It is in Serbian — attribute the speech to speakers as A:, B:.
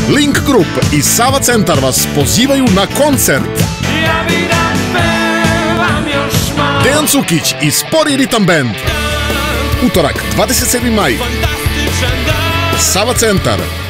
A: Link Group i Sava Centar вас pozivaju na koncert. Dejan Cukić i Spori Ritam Band. Utorak, 27. maj. Sava Centar.